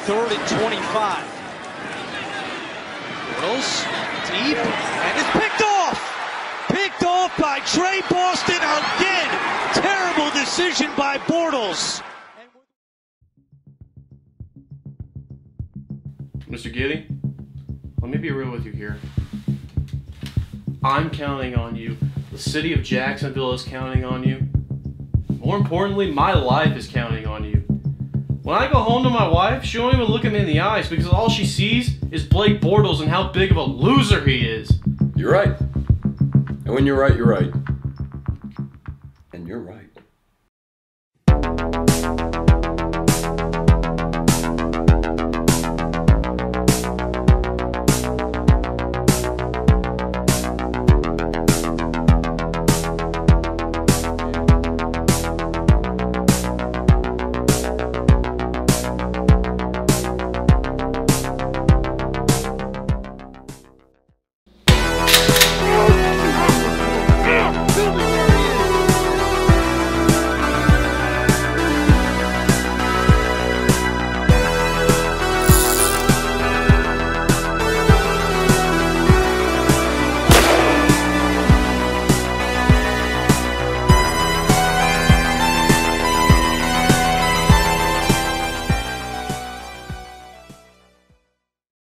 3rd and 25. Bortles deep, and it's picked off! Picked off by Trey Boston again! Terrible decision by Bortles. Mr. Giddy, let me be real with you here. I'm counting on you. The city of Jacksonville is counting on you. More importantly, my life is counting on you. When I go home to my wife, she won't even look at me in the eyes because all she sees is Blake Bortles and how big of a loser he is. You're right. And when you're right, you're right. And you're right.